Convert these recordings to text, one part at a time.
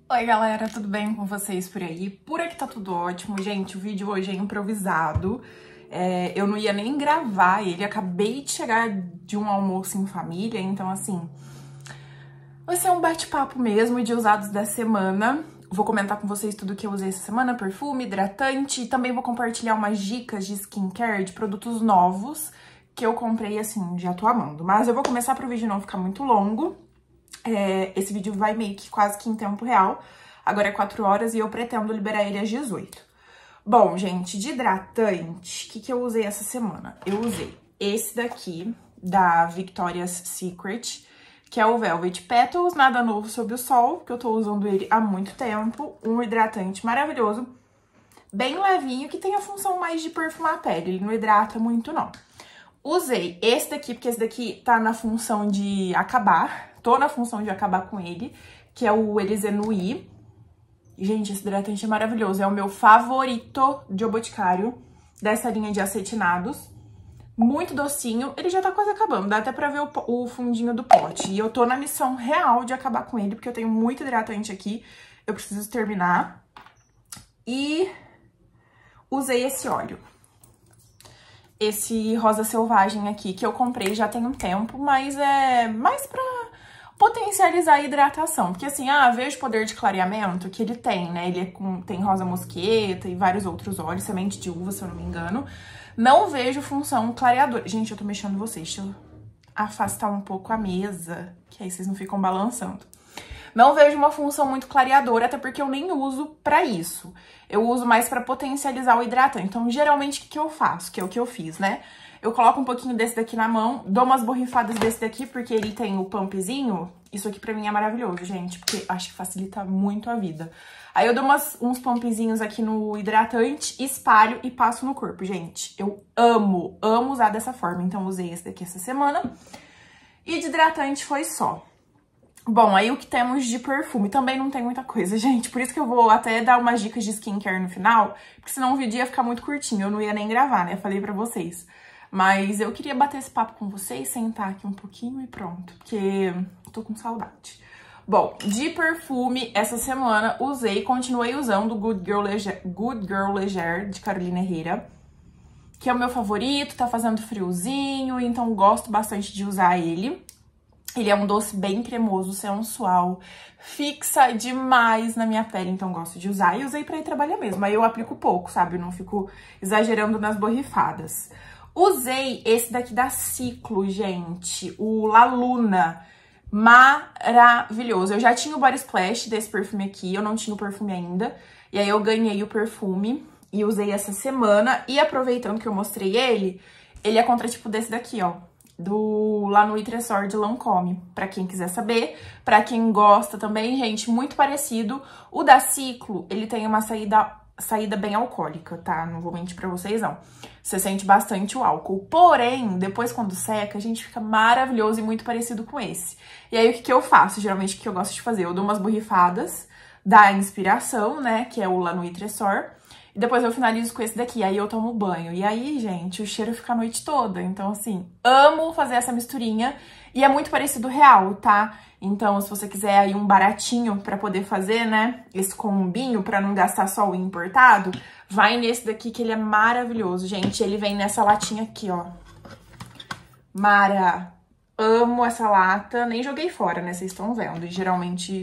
Oi galera, tudo bem com vocês por aí? Por aqui tá tudo ótimo. Gente, o vídeo hoje é improvisado. Eu não ia nem gravar ele, acabei de chegar de um almoço em família, então assim, vai ser um bate-papo mesmo de usados da semana. Vou comentar com vocês tudo que eu usei essa semana, perfume, hidratante, e também vou compartilhar umas dicas de skincare, de produtos novos que eu comprei, assim, já tô amando. Mas eu vou começar pro vídeo não ficar muito longo. Esse vídeo vai meio que quase que em tempo real. Agora é 4 horas e eu pretendo liberar ele às 18. Bom, gente, de hidratante, o que eu usei essa semana? Eu usei esse daqui, da Victoria's Secret, que é o Velvet Petals, nada novo sob o sol, que eu tô usando ele há muito tempo. Um hidratante maravilhoso, bem levinho, que tem a função mais de perfumar a pele, ele não hidrata muito, não. Usei esse daqui, porque esse daqui tá na função de acabar. Tô na função de acabar com ele, que é o Elise Nui. Gente, esse hidratante é maravilhoso. É o meu favorito de O Boticário, dessa linha de acetinados. Muito docinho. Ele já tá quase acabando, dá até pra ver o fundinho do pote. E eu tô na missão real de acabar com ele, porque eu tenho muito hidratante aqui. Eu preciso terminar. E usei esse óleo. Esse rosa selvagem aqui, que eu comprei já tem um tempo, mas é mais pra potencializar a hidratação. Porque assim, vejo o poder de clareamento que ele tem, né? Ele tem rosa mosqueta e vários outros óleos, semente de uva, se eu não me engano. Não vejo função clareadora. Gente, eu tô mexendo em vocês, deixa eu afastar um pouco a mesa, que aí vocês não ficam balançando. Não vejo uma função muito clareadora, até porque eu nem uso pra isso. Eu uso mais pra potencializar o hidratante. Então, geralmente, o que eu faço? Que é o que eu fiz, né? Eu coloco um pouquinho desse daqui na mão, dou umas borrifadas desse daqui, porque ele tem o pumpzinho. Isso aqui pra mim é maravilhoso, gente, porque acho que facilita muito a vida. Aí eu dou uns pumpzinhos aqui no hidratante, espalho e passo no corpo, gente. Eu amo usar dessa forma. Então, usei esse daqui essa semana. E de hidratante foi só. Bom, aí o que temos de perfume? Também não tem muita coisa, gente. Por isso que eu vou até dar umas dicas de skincare no final, porque senão o vídeo ia ficar muito curtinho. Eu não ia nem gravar, né? Falei pra vocês. Mas eu queria bater esse papo com vocês, sentar aqui um pouquinho e pronto, porque tô com saudade. Bom, de perfume, essa semana continuei usando o Good Girl Leger, de Carolina Herrera, que é o meu favorito, tá fazendo friozinho, então gosto bastante de usar ele. Ele é um doce bem cremoso, sensual, fixa demais na minha pele, então gosto de usar. E usei pra ir trabalhar mesmo, aí eu aplico pouco, sabe? Eu não fico exagerando nas borrifadas. Usei esse daqui da Ciclo, gente, o La Luna, maravilhoso. Eu já tinha o Body Splash desse perfume aqui, eu não tinha o perfume ainda. E aí eu ganhei o perfume e usei essa semana. E aproveitando que eu mostrei ele é contratipo desse daqui, ó. Do La Nuit Trésor de Lancôme, pra quem quiser saber. Pra quem gosta também, gente, muito parecido. O da Ciclo, ele tem uma saída bem alcoólica, tá? Não vou mentir pra vocês, não. Você sente bastante o álcool. Porém, depois quando seca, a gente fica maravilhoso e muito parecido com esse. E aí, o que eu faço? Geralmente, o que eu gosto de fazer? Eu dou umas borrifadas da inspiração, né? Que é o La Nuit Trésor. E depois eu finalizo com esse daqui, aí eu tomo banho. E aí, gente, o cheiro fica a noite toda. Então, assim, amo fazer essa misturinha. E é muito parecido real, tá? Então, se você quiser aí um baratinho pra poder fazer, né, esse combinho, pra não gastar só o importado, vai nesse daqui que ele é maravilhoso, gente. Ele vem nessa latinha aqui, ó. Mara! Amo essa lata. Nem joguei fora, né, vocês estão vendo. E geralmente,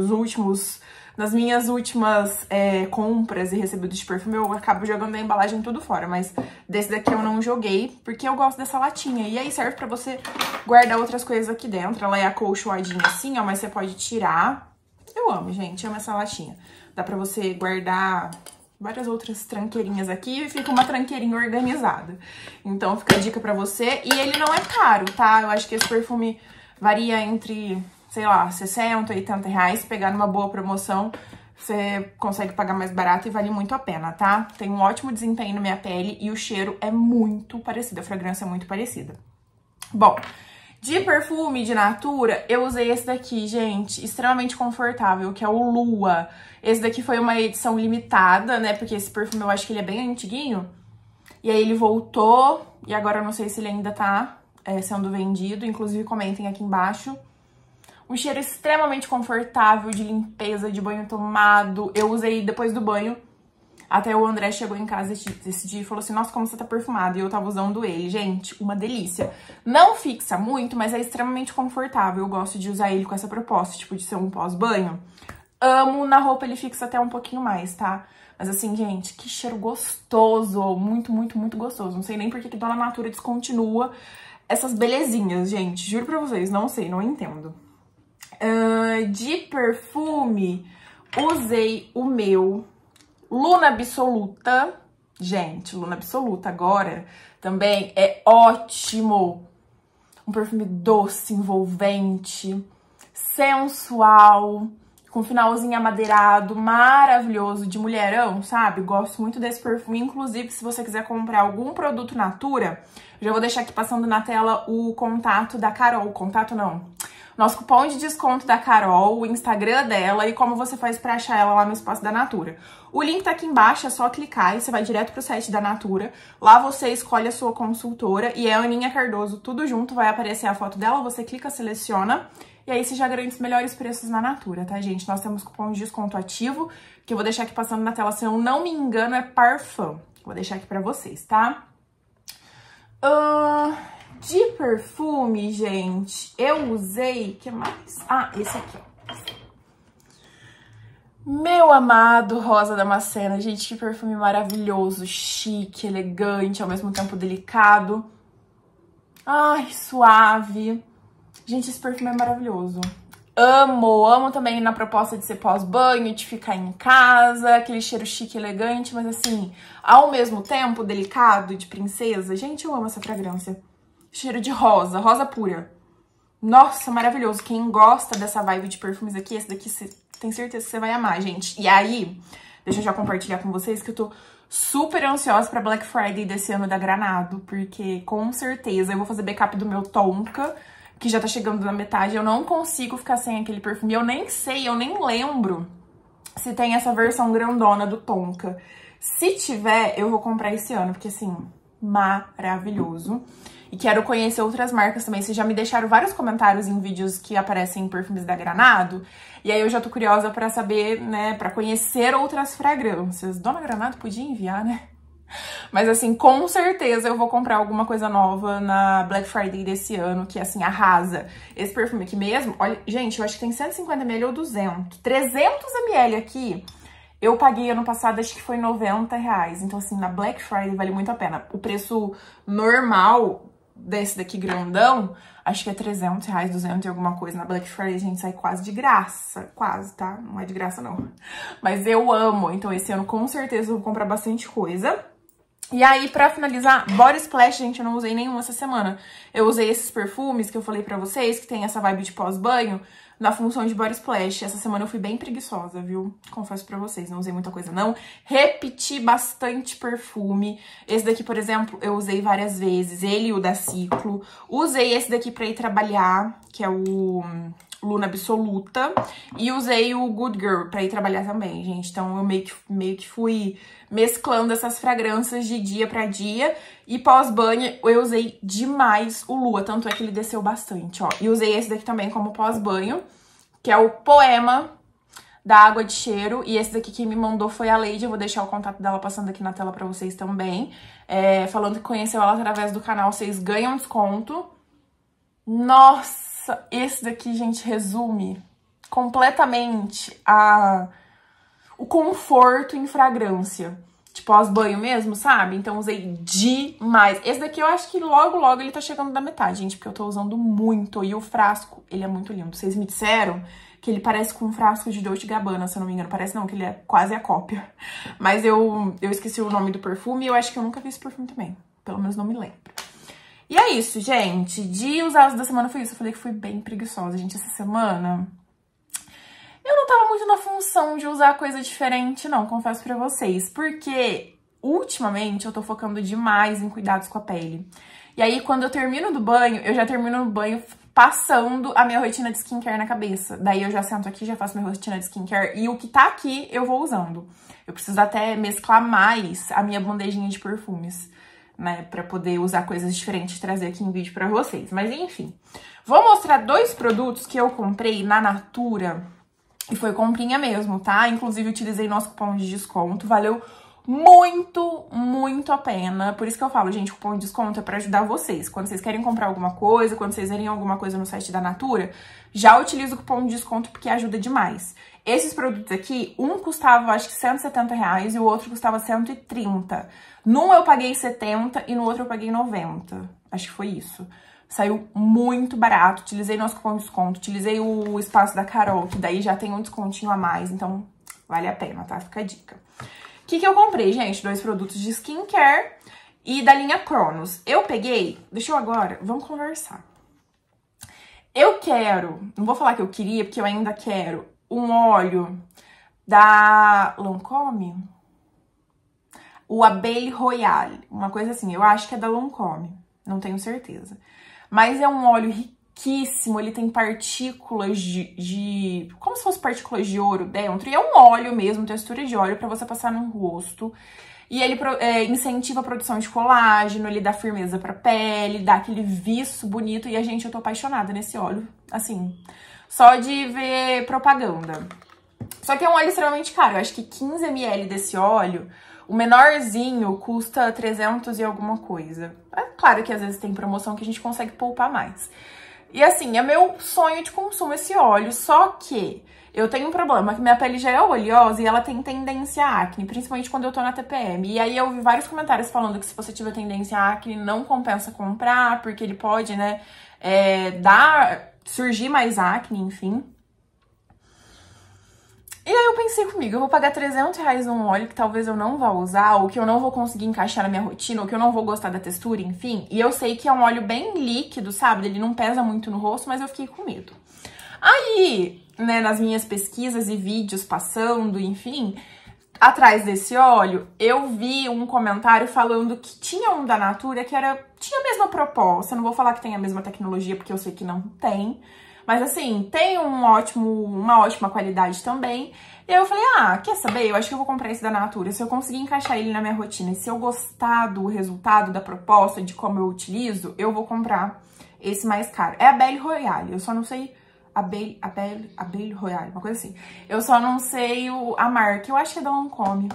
nas minhas últimas compras e recebidos de perfume, eu acabo jogando a embalagem tudo fora. Mas desse daqui eu não joguei, porque eu gosto dessa latinha. E aí serve pra você guardar outras coisas aqui dentro. Ela é acolchoadinha assim, ó, mas você pode tirar. Eu amo, gente, amo essa latinha. Dá pra você guardar várias outras tranqueirinhas aqui e fica uma tranqueirinha organizada. Então fica a dica pra você. E ele não é caro, tá? Eu acho que esse perfume varia entre, sei lá, 60, 80 reais. Se pegar numa boa promoção, você consegue pagar mais barato e vale muito a pena, tá? Tem um ótimo desempenho na minha pele e o cheiro é muito parecido, a fragrância é muito parecida. Bom, de perfume de Natura, eu usei esse daqui, gente, extremamente confortável, que é o Lua. Esse daqui foi uma edição limitada, né, porque esse perfume eu acho que ele é bem antiguinho. E aí ele voltou, e agora eu não sei se ele ainda tá sendo vendido, inclusive comentem aqui embaixo Um cheiro extremamente confortável, de limpeza, de banho tomado. Eu usei depois do banho. Até o André chegou em casa esse dia e falou assim, nossa, como você tá perfumada. E eu tava usando ele. Gente, uma delícia. Não fixa muito, mas é extremamente confortável. Eu gosto de usar ele com essa proposta, tipo, de ser um pós-banho. Amo, na roupa ele fixa até um pouquinho mais, tá? Mas assim, gente, que cheiro gostoso. Muito, muito, muito gostoso. Não sei nem por que Dona Natura descontinua essas belezinhas, gente. Juro pra vocês, não sei, não entendo. De perfume, usei o meu Luna Absoluta. Gente, Luna Absoluta agora também é ótimo. Um perfume doce, envolvente, sensual, com finalzinho amadeirado, maravilhoso, de mulherão, sabe? Gosto muito desse perfume. Inclusive, se você quiser comprar algum produto Natura, já vou deixar aqui passando na tela o contato da Carol. Contato não. Nosso cupom de desconto da Carol, o Instagram dela e como você faz pra achar ela lá no espaço da Natura. O link tá aqui embaixo, é só clicar e você vai direto pro site da Natura. Lá você escolhe a sua consultora e é a Aninha Cardoso, tudo junto, vai aparecer a foto dela, você clica, seleciona e aí você já garante os melhores preços na Natura, tá, gente? Nós temos cupom de desconto ativo, que eu vou deixar aqui passando na tela, se eu não me engano, é Parfum. Vou deixar aqui pra vocês, tá? De perfume, gente, eu usei... que mais? Ah, esse aqui, ó. Meu amado Rosa Damascena. Gente, que perfume maravilhoso, chique, elegante, ao mesmo tempo delicado. Ai, suave. Gente, esse perfume é maravilhoso. Amo, amo também na proposta de ser pós-banho, de ficar em casa, aquele cheiro chique e elegante, mas assim, ao mesmo tempo delicado, de princesa. Gente, eu amo essa fragrância. Cheiro de rosa, rosa pura. Nossa, maravilhoso. Quem gosta dessa vibe de perfumes aqui, esse daqui você tem certeza que você vai amar, gente. E aí, deixa eu já compartilhar com vocês que eu tô super ansiosa pra Black Friday desse ano da Granado, porque com certeza eu vou fazer backup do meu Tonka, que já tá chegando na metade. Eu não consigo ficar sem aquele perfume. Eu nem sei, eu nem lembro se tem essa versão grandona do Tonka. Se tiver, eu vou comprar esse ano, porque assim, maravilhoso. E quero conhecer outras marcas também. Vocês já me deixaram vários comentários em vídeos que aparecem perfumes da Granado. E aí eu já tô curiosa pra saber, né, pra conhecer outras fragrâncias. Dona Granado podia enviar, né? Mas assim, com certeza eu vou comprar alguma coisa nova na Black Friday desse ano, que assim, arrasa. Esse perfume aqui mesmo, olha, gente, eu acho que tem 150 ml ou 200. 300 ml aqui, eu paguei ano passado, acho que foi R$90. Então assim, na Black Friday vale muito a pena. O preço normal desse daqui grandão, acho que é R$300, 200 e alguma coisa. Na Black Friday a gente sai quase de graça, quase, tá? Não é de graça não. Mas eu amo, então esse ano com certeza eu vou comprar bastante coisa. E aí, pra finalizar, Body Splash, gente, eu não usei nenhum essa semana. Eu usei esses perfumes que eu falei pra vocês, que tem essa vibe de pós-banho, na função de Body Splash. Essa semana eu fui bem preguiçosa, viu? Confesso pra vocês, não usei muita coisa, não. Repeti bastante perfume. Esse daqui, por exemplo, eu usei várias vezes. Ele e o da Ciclo. Usei esse daqui pra ir trabalhar, que é o Luna Absoluta. E usei o Good Girl pra ir trabalhar também, gente. Então, eu meio que fui mesclando essas fragrâncias de dia pra dia. E pós-banho, eu usei demais o Lua. Tanto é que ele desceu bastante, ó. E usei esse daqui também como pós-banho, que é o Poema da Água de Cheiro. E esse daqui quem me mandou foi a Lady. Eu vou deixar o contato dela passando aqui na tela pra vocês também. Falando que conheceu ela através do canal, vocês ganham desconto. Nossa, esse daqui, gente, resume completamente o conforto em fragrância. De pós-banho mesmo, sabe? Então usei demais. Esse daqui eu acho que logo, logo ele tá chegando da metade, gente. Porque eu tô usando muito. E o frasco, ele é muito lindo. Vocês me disseram que ele parece com um frasco de Dolce & Gabbana, se eu não me engano. Parece não, que ele é quase a cópia. Mas eu esqueci o nome do perfume e eu acho que eu nunca vi esse perfume também. Pelo menos não me lembro. E é isso, gente. De usados da semana foi isso. Eu falei que fui bem preguiçosa, gente, essa semana. Eu não tava muito na função de usar coisa diferente, não, confesso pra vocês. Porque, ultimamente, eu tô focando demais em cuidados com a pele. E aí, quando eu termino do banho, eu já termino no banho passando a minha rotina de skincare na cabeça. Daí eu já sento aqui, já faço minha rotina de skincare. E o que tá aqui, eu vou usando. Eu preciso até mesclar mais a minha bandejinha de perfumes. né, pra poder usar coisas diferentes e trazer aqui em vídeo pra vocês. Mas enfim, vou mostrar 2 produtos que eu comprei na Natura e foi comprinha mesmo, tá? Inclusive utilizei nosso cupom de desconto, valeu muito, muito a pena. Por isso que eu falo, gente, cupom de desconto é pra ajudar vocês. Quando vocês querem comprar alguma coisa, quando vocês verem alguma coisa no site da Natura, já utiliza o cupom de desconto porque ajuda demais. Esses produtos aqui, um custava, acho que R$170 e o outro custava 130. Num eu paguei 70 e no outro eu paguei 90. Acho que foi isso. Saiu muito barato. Utilizei nosso cupom de desconto, utilizei o espaço da Carol, que daí já tem um descontinho a mais, então vale a pena, tá? Fica a dica. O que eu comprei, gente? 2 produtos de skincare e da linha Cronos. Eu peguei... Deixa eu agora... Vamos conversar. Eu quero... Não vou falar que eu queria, porque eu ainda quero um óleo da Lancôme. O Abelle Royale. Uma coisa assim. Eu acho que é da Lancôme. Não tenho certeza. Mas é um óleo riquíssimo. Ele tem partículas de... Como se fosse partículas de ouro dentro. E é um óleo mesmo, textura de óleo pra você passar no rosto. E ele incentiva a produção de colágeno, ele dá firmeza pra pele, dá aquele viço bonito. E, gente, eu tô apaixonada nesse óleo. Assim, só de ver propaganda. Só que é um óleo extremamente caro. Eu acho que 15 ml desse óleo, o menorzinho, custa 300 e alguma coisa. É claro que às vezes tem promoção que a gente consegue poupar mais. E assim, é meu sonho de consumo esse óleo, só que eu tenho um problema, que minha pele já é oleosa e ela tem tendência a acne, principalmente quando eu tô na TPM. E aí eu vi vários comentários falando que se você tiver tendência a acne, não compensa comprar, porque ele pode, né, surgir mais acne, enfim. E aí eu pensei comigo, eu vou pagar R$300 num óleo que talvez eu não vá usar, ou que eu não vou conseguir encaixar na minha rotina, ou que eu não vou gostar da textura, enfim. E eu sei que é um óleo bem líquido, sabe? Ele não pesa muito no rosto, mas eu fiquei com medo. Aí, né, nas minhas pesquisas e vídeos passando, enfim, atrás desse óleo, eu vi um comentário falando que tinha um da Natura que tinha a mesma proposta. Não vou falar que tem a mesma tecnologia, porque eu sei que não tem. Mas assim, tem uma ótima qualidade também. E aí eu falei, quer saber? Eu acho que eu vou comprar esse da Natura. Se eu conseguir encaixar ele na minha rotina e se eu gostar do resultado, da proposta, de como eu utilizo, eu vou comprar esse mais caro. É a Abelle Royale, eu só não sei... Abelle Royale, uma coisa assim. Eu só não sei a marca. Eu acho que é da Lancôme.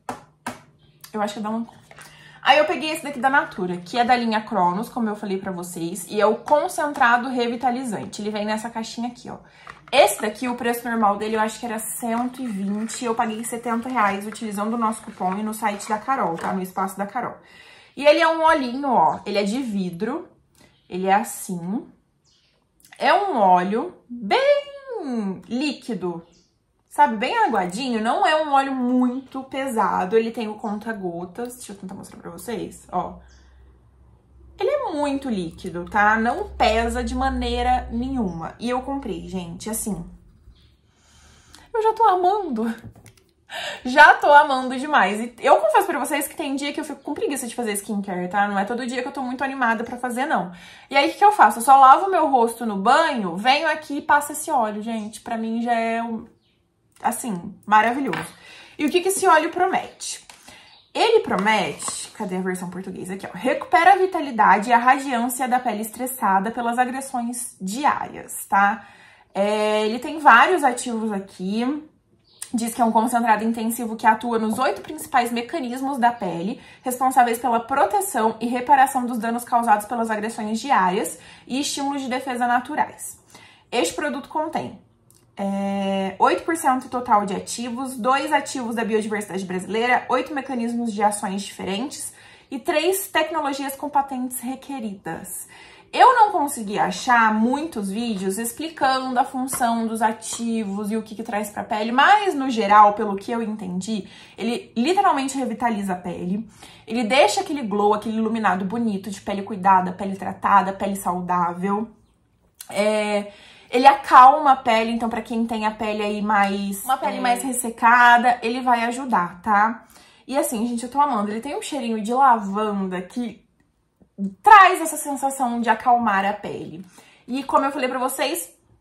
Aí eu peguei esse daqui da Natura, que é da linha Cronos, como eu falei pra vocês, e é o concentrado revitalizante. Ele vem nessa caixinha aqui, ó. Esse daqui, o preço normal dele, eu acho que era 120, eu paguei R$70 utilizando o nosso cupom e no site da Carol, tá? No espaço da Carol. E ele é um olhinho, ó, ele é de vidro, ele é assim. É um óleo bem líquido, sabe? Bem aguadinho, não é um óleo muito pesado. Ele tem o conta-gotas, deixa eu tentar mostrar pra vocês, ó. Ele é muito líquido, tá? Não pesa de maneira nenhuma. E eu comprei, gente, assim... Eu já tô amando. Já tô amando demais. E eu confesso pra vocês que tem dia que eu fico com preguiça de fazer skincare, tá? Não é todo dia que eu tô muito animada pra fazer, não. E aí, o que eu faço? Eu só lavo meu rosto no banho, venho aqui e passo esse óleo, gente. Pra mim já é, assim, maravilhoso. E o que esse óleo promete? Ele promete... Cadê a versão portuguesa? Aqui, ó. Recupera a vitalidade e a radiância da pele estressada pelas agressões diárias, tá? Ele tem vários ativos aqui. Diz que é um concentrado intensivo que atua nos 8 principais mecanismos da pele, responsáveis pela proteção e reparação dos danos causados pelas agressões diárias e estímulos de defesa naturais. Este produto contém 8% total de ativos, 2 ativos da biodiversidade brasileira, 8 mecanismos de ações diferentes e 3 tecnologias com patentes requeridas. Eu não consegui achar muitos vídeos explicando a função dos ativos e o que traz pra pele, mas no geral, pelo que eu entendi, ele literalmente revitaliza a pele, ele deixa aquele glow, aquele iluminado bonito de pele cuidada, pele tratada, pele saudável. Ele acalma a pele, então pra quem tem a pele aí uma pele mais ressecada, ele vai ajudar, tá? E assim, gente, eu tô amando, ele tem um cheirinho de lavanda que traz essa sensação de acalmar a pele. E como eu falei pra vocês,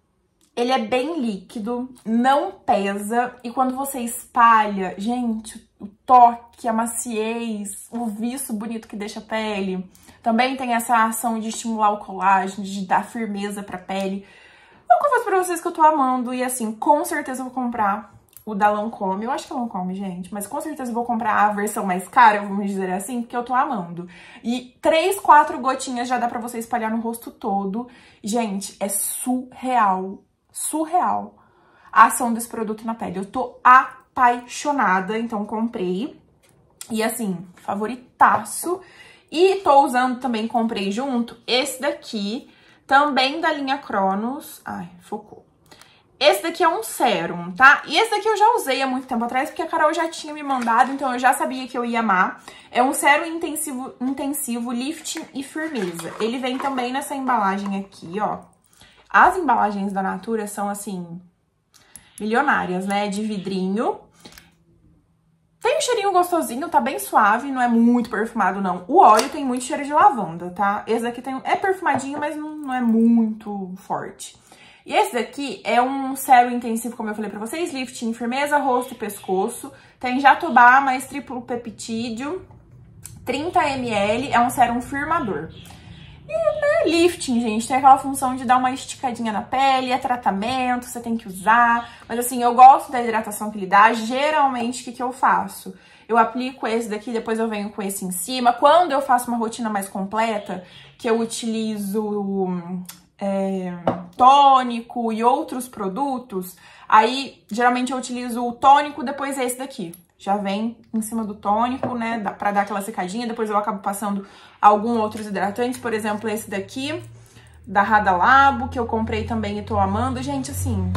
Ele é bem líquido, não pesa, e quando você espalha, gente, o toque, a maciez, o viço bonito que deixa a pele. Também tem essa ação de estimular o colágeno, de dar firmeza pra pele. Eu confesso pra vocês que eu tô amando, e assim, com certeza eu vou comprar o da Lancôme. Eu acho que é Lancôme, gente, mas com certeza eu vou comprar a versão mais cara, vamos dizer assim, porque eu tô amando. E 3, 4 gotinhas já dá pra você espalhar no rosto todo. Gente, é surreal a ação desse produto na pele. Eu tô apaixonada, então comprei. E assim, favoritaço. E tô usando também, comprei junto, esse daqui, também da linha Cronos. Ai, focou. Esse daqui é um sérum, tá? E esse daqui eu já usei há muito tempo atrás, porque a Carol já tinha me mandado, então eu já sabia que eu ia amar. É um sérum intensivo, lifting e firmeza. Ele vem também nessa embalagem aqui, ó. As embalagens da Natura são, assim, milionárias, né? De vidrinho. Tem um cheirinho gostosinho, tá bem suave, não é muito perfumado, não. O óleo tem muito cheiro de lavanda, tá? Esse daqui é perfumadinho, mas não é muito forte. E esse daqui é um sérum intensivo, como eu falei pra vocês, lifting, firmeza, rosto e pescoço. Tem jatobá, mais triplo peptídeo, 30 ml, é um sérum firmador. E, lifting, gente, tem aquela função de dar uma esticadinha na pele, é tratamento, você tem que usar. Mas assim, eu gosto da hidratação que ele dá. Geralmente, o que eu faço? Eu aplico esse daqui, depois eu venho com esse em cima. Quando eu faço uma rotina mais completa, que eu utilizo tônico e outros produtos, aí geralmente eu utilizo o tônico, depois esse daqui. Já vem em cima do tônico, né, pra dar aquela secadinha. Depois eu acabo passando alguns outros hidratantes, por exemplo, esse daqui, da Rada Labo, que eu comprei também e tô amando. Gente, assim,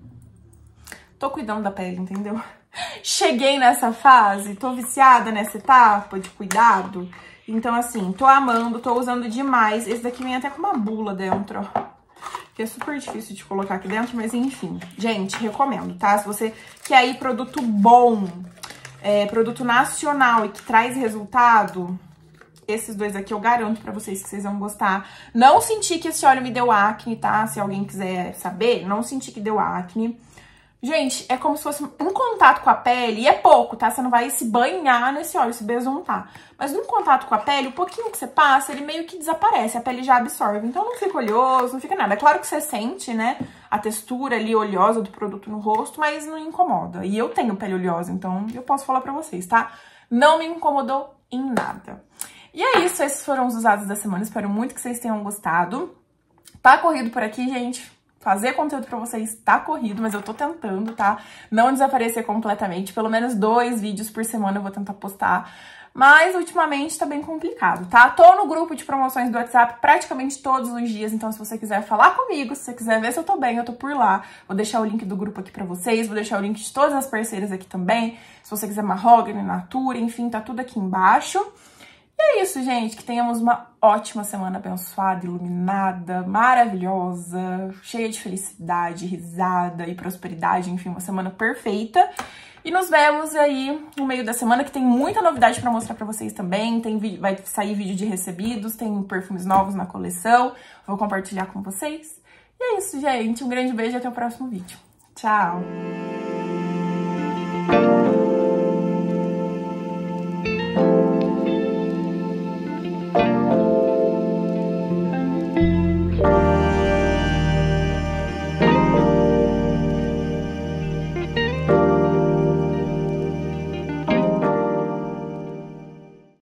tô cuidando da pele, entendeu? Cheguei nessa fase, tô viciada nessa etapa de cuidado. Então, assim, tô amando, tô usando demais. Esse daqui vem até com uma bula dentro, ó. Que é super difícil de colocar aqui dentro, mas enfim. Gente, recomendo, tá? Se você quer aí produto bom, produto nacional e que traz resultado, esses dois aqui eu garanto pra vocês que vocês vão gostar. Não senti que esse óleo me deu acne, tá? Se alguém quiser saber, não senti que deu acne. Gente, é como se fosse um contato com a pele, e é pouco, tá? Você não vai se banhar nesse óleo, se besuntar. Mas no contato com a pele, o pouquinho que você passa, ele meio que desaparece, a pele já absorve. Então não fica oleoso, não fica nada. É claro que você sente, né, a textura ali oleosa do produto no rosto, mas não incomoda. E eu tenho pele oleosa, então eu posso falar pra vocês, tá? Não me incomodou em nada. E é isso, esses foram os usados da semana. Espero muito que vocês tenham gostado. Tá corrido por aqui, gente. Fazer conteúdo pra vocês tá corrido, mas eu tô tentando, tá? Não desaparecer completamente. Pelo menos 2 vídeos por semana eu vou tentar postar. Mas, ultimamente, tá bem complicado, tá? Tô no grupo de promoções do WhatsApp praticamente todos os dias. Então, se você quiser falar comigo, se você quiser ver se eu tô bem, eu tô por lá. Vou deixar o link do grupo aqui pra vocês. Vou deixar o link de todas as parceiras aqui também. Se você quiser Mahogany, Natura, enfim, tá tudo aqui embaixo. E é isso, gente. Que tenhamos uma ótima semana abençoada, iluminada, maravilhosa, cheia de felicidade, risada e prosperidade. Enfim, uma semana perfeita. E nos vemos aí no meio da semana, que tem muita novidade pra mostrar pra vocês também. Vai sair vídeo de recebidos, tem perfumes novos na coleção. Vou compartilhar com vocês. E é isso, gente. Um grande beijo e até o próximo vídeo. Tchau!